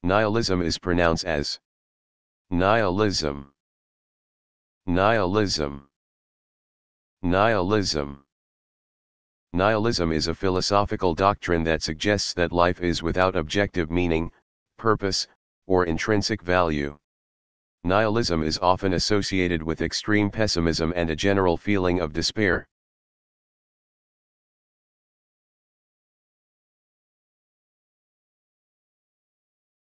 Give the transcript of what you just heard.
Nihilism is pronounced as nihilism, nihilism, nihilism. Nihilism is a philosophical doctrine that suggests that life is without objective meaning, purpose, or intrinsic value. Nihilism is often associated with extreme pessimism and a general feeling of despair.